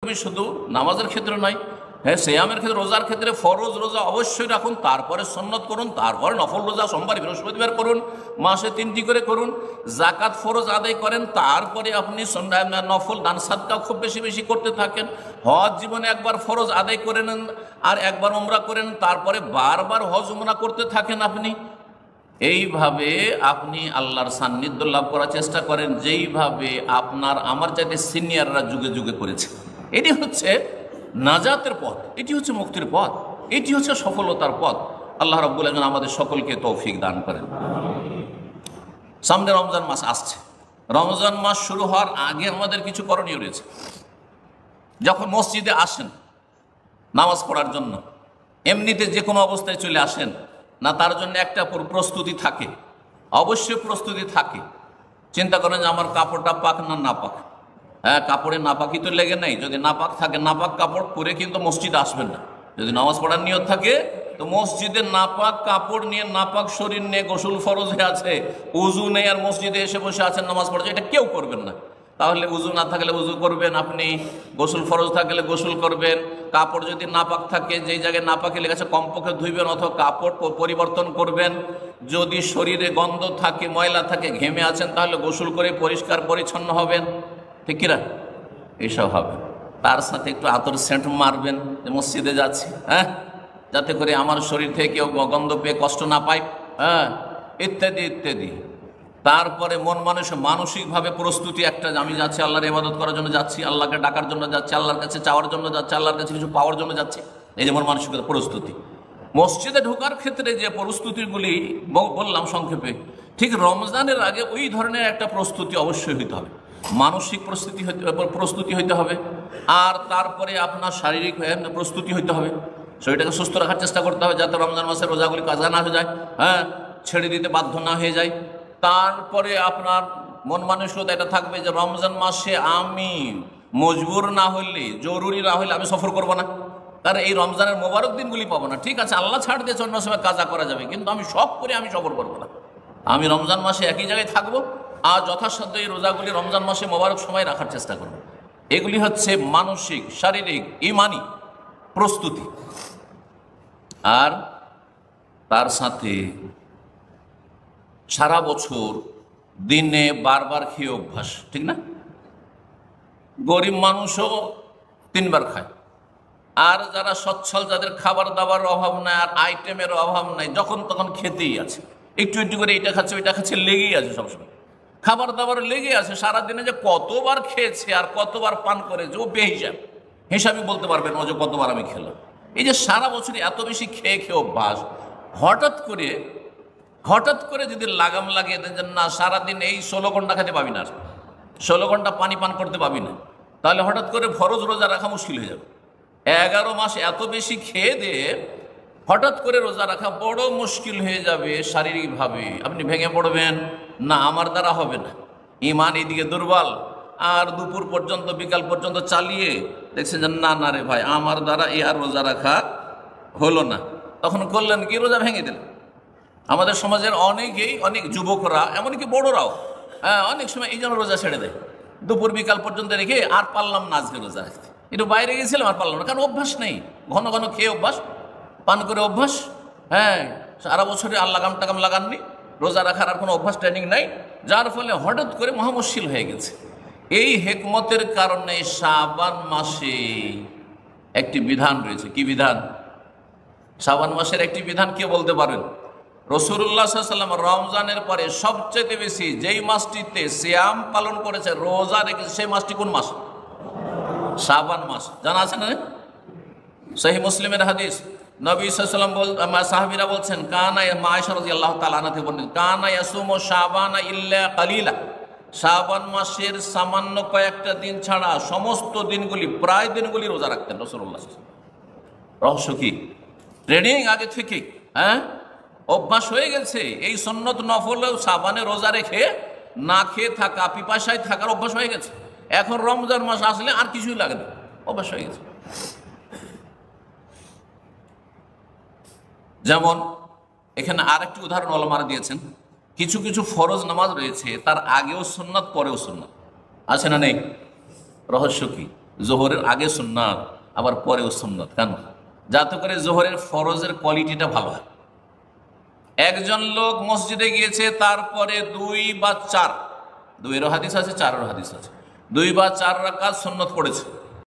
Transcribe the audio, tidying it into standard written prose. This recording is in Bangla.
করবে, শুধু নামাজের ক্ষেত্রে নয়, হ্যাঁ সিয়ামের ক্ষেত্রে, রোজার ক্ষেত্রে ফরজ রোজা অবশ্যই রাখুন, তারপরে সুন্নত করুন, তারপরে নফল রোজা সোমবার বৃহস্পতিবার করুন, মাসে 3টি করে করুন। জাকাত ফরজ আদায় করেন, তারপরে আপনি নফল দান সাদকাও খুব বেশি বেশি করতে থাকেন। হজ জীবনে একবার ফরজ আদায় করে নেন আর একবার উমরা করেন, তারপরে বারবার হজ উমরা করতে থাকেন আপনি। এইভাবে আপনি আল্লাহর সান্নিধ্য লাভ করার চেষ্টা করেন, যেইভাবে আপনার আমার চাইতে সিনিয়ররা যুগে যুগে করেছে। এটি হচ্ছে নাজাতের পথ, এটি হচ্ছে মুক্তির পথ, এটি হচ্ছে সফলতার পথ। আল্লাহ রাব্বুল আলামিন আমাদের সকলকে তৌফিক দান করেন। সামনে রমজান মাস আসছে। রমজান মাস শুরু হওয়ার আগে আমাদের কিছু করণীয় রয়েছে। যখন মসজিদে আসেন নামাজ পড়ার জন্য, এমনিতে যে কোনো অবস্থায় চলে আসেন না, তার জন্য একটা প্রস্তুতি থাকে, অবশ্যই প্রস্তুতি থাকে। চিন্তা করেন যে আমার কাপড়টা পাক না না পাক। হ্যাঁ, কাপড়ে নাপাকি তো লেগে নেই। যদি নাপাক থাকে, নাপাক কাপড় পরে কিন্তু মসজিদে আসবেন না। যদি নামাজ পড়ার নিয়ত থাকে তো মসজিদে নাপাক কাপড় নিয়ে, নাপাক শরীর নিয়ে, গোসল ফরজ হয়ে আছে, উজু নেই আর মসজিদে এসে বসে আছেন নামাজ পড়ছে, এটা কেউ করবেন না। তাহলে উজু না থাকলে উজু করবেন আপনি, গোসল ফরজ থাকলে গোসল করবেন। কাপড় যদি নাপাক থাকে, যেই জায়গায় নাপাকে লেগেছে কমপক্ষে ধুইবেন অথবা কাপড় পরিবর্তন করবেন। যদি শরীরে গন্ধ থাকে, ময়লা থাকে, ঘেমে আছেন, তাহলে গোসল করে পরিষ্কার পরিচ্ছন্ন হবেন, ঠিক কিনা? এইসব হবে। তার সাথে একটু আতর সেন্ট মারবেন যে মসজিদে যাচ্ছি, হ্যাঁ, যাতে করে আমার শরীর থেকে কেউ গন্ধ পেয়ে কষ্ট না পায়, হ্যাঁ, ইত্যাদি ইত্যাদি। তারপরে মানসিকভাবে প্রস্তুতি একটা, আমি যাচ্ছি আল্লাহর ইবাদত করার জন্য যাচ্ছি, আল্লাহকে ডাকার জন্য যাচ্ছি, আল্লাহর কাছে চাওয়ার জন্য যাচ্ছি, আল্লাহর কাছে কিছু পাওয়ার জন্য যাচ্ছি। এই যে মানসিকতা প্রস্তুতি। মসজিদে ঢোকার ক্ষেত্রে যে প্রস্তুতিগুলি বললাম সংক্ষেপে, ঠিক রমজানের আগে ওই ধরনের একটা প্রস্তুতি অবশ্যই হইতে হবে। মানসিক প্রস্তুতি হইতে হবে, আর তারপরে আপনার শারীরিক প্রস্তুতি হইতে হবে। শরীরটাকে সুস্থ রাখার চেষ্টা করতে হবে, যাতে রমজান মাসের রোজাগুলি কাজা না হয়ে যায়, হ্যাঁ, ছেড়ে দিতে বাধ্য না হয়ে যায়। তারপরে আপনার মন মানসিকতা এটা থাকবে যে রমজান মাসে আমি মজবুর না হইলে, জরুরি না হইলে আমি সফর করব না, কারণ এই রমজানের মোবারক দিনগুলি পাবো না। ঠিক আছে, আল্লাহ ছাড় দিয়েছে, অন্য সময় কাজা করা যাবে, কিন্তু আমি শখ করে আমি সফর করবো না। আমি রমজান মাসে একই জায়গায় থাকবো, আর যথাসাধ্য এই রোজাগুলি রমজান মাসে মোবারক সময় রাখার চেষ্টা করব। এগুলি হচ্ছে মানসিক, শারীরিক, ইমানি প্রস্তুতি। আর তার সাথে সারা বছর দিনে বারবার খেয়ে অভ্যাস, ঠিক না? গরিব মানুষও 3 বার খায়, আর যারা সচ্ছল, যাদের খাবার দাবার অভাব নাই আর আইটেমের অভাব নাই, যখন তখন খেতেই আছে, একটু একটু করে এটা খাচ্ছে ওইটা খাচ্ছে, লেগেই আছে, সবসময় খাবার দাবার লেগে আছে। সারাদিনে যে কতবার খেয়েছে আর কতবার পান করেছে ও বেহিসাব, হিসাবই বলতে পারবেন ও যে কতবার আমি খেলাম। এই যে সারা বছর এত বেশি খেয়ে খেয়ে অভ্যাস, হঠাৎ করে যদি লাগাম লাগিয়ে দেন যে না সারাদিন এই 16 ঘন্টা খেতে পাবি না, 16 ঘন্টা পানি পান করতে পাবি না, তাহলে হঠাৎ করে ফরজ রোজা রাখা মুশকিল হয়ে যাবে। 11 মাস এত বেশি খেয়ে দিয়ে হঠাৎ করে রোজা রাখা বড় মুশকিল হয়ে যাবে। শারীরিকভাবে আপনি ভেঙে পড়বেন, না আমার দ্বারা হবে না, ইমান এইদিকে দুর্বল, আর দুপুর পর্যন্ত বিকাল পর্যন্ত চালিয়ে দেখছেন যে না না রে ভাই আমার দ্বারা এ আর রোজা রাখা হলো না, তখন করলেন কি রোজা ভেঙে দিলেন। আমাদের সমাজের অনেকেই, অনেক যুবকরা, এমনকি বড়রাও, হ্যাঁ, অনেক সময় এই জন্য রোজা ছেড়ে দেয়, দুপুর বিকাল পর্যন্ত রেখে আর পারলাম না আজকে রোজা রাখতে, একটু বাইরে গেছিলাম আর পারলাম না, কারণ অভ্যাস নেই, ঘন ঘন খেয়ে অভ্যাস, পান করে অভ্যাস, হ্যাঁ, সারা বছরে আর লাগাম টাগাম লাগাননি, রোজা রাখার আর কোনো অভ্যাস ট্রেনিং নাই, যার ফলে হঠাৎ করে মহা মুশকিল হয়ে গেছে। এই হিকমতের কারণে শাবান মাসে একটি বিধান রয়েছে। কি বিধান? শাবান মাসের একটি বিধান কে বলতে পারেন? রাসূলুল্লাহ সাল্লাল্লাহু আলাইহি ওয়াসাল্লাম রমজানের পরে সবচেয়ে বেশি যেই মাসটিতে সিয়াম পালন করেছে, রোজা রেখেছে, সেই মাসটি কোন মাস? শাবান মাস। জানা আছে না? সহিহ মুসলিমের হাদিস, নবী সাল্লাল্লাহু আলাইহি ওয়াসাল্লাম সাহাবীরা বলছেন, কানা আয়েশা রাদিয়াল্লাহু তাআলা আনহা থেকে বর্ণিত, কানা ইয়াসুমু শাবানা ইল্লা কালিলা, শাবান মাসের সামান্য কয়েকটা দিন ছাড়া সমস্ত দিনগুলি, প্রায় দিনগুলি রোজা রাখতেন রাসূলুল্লাহ সাল্লাল্লাহু আলাইহি ওয়াসাল্লাম। রহস্য কি? ট্রেনিং আগে থেকে, হ্যাঁ, অভ্যাস হয়ে গেছে। এই সুন্নত নফলেও শাবানে রোজা রেখে না খেয়ে থাকা, পিপাসায় থাকার অভ্যাস হয়ে গেছে। এখন রমজান মাস আসলে আর কিছুই লাগে না, অভ্যাস হয়ে গেছে। যেমন এখানে আরেকটি উদাহরণ ওলামারা দিয়েছেন, কিছু কিছু ফরজ নামাজ রয়েছে তার আগেও সুন্নাত পরেও সুন্নাত, আছে না নেই? রহস্য কি? জোহরের আগে সুন্নাত আবার পরেও সুন্নাত। কেন? যাতে করে জোহরের ফরজের কোয়ালিটিটা ভালো হয়। একজন লোক মসজিদে গিয়েছে, তারপরে 2 বা 4, 2-এরও হাদিস আছে, 4-এরও হাদিস আছে, 2 বা 4 রাকাত সুন্নত পড়েছে,